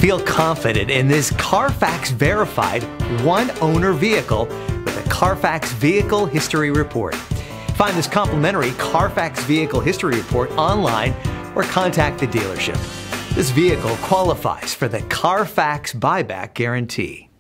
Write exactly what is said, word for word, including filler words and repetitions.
Feel confident in this Carfax verified one-owner vehicle with a Carfax Vehicle History Report. Find this complimentary Carfax Vehicle History Report online or contact the dealership. This vehicle qualifies for the Carfax Buyback Guarantee.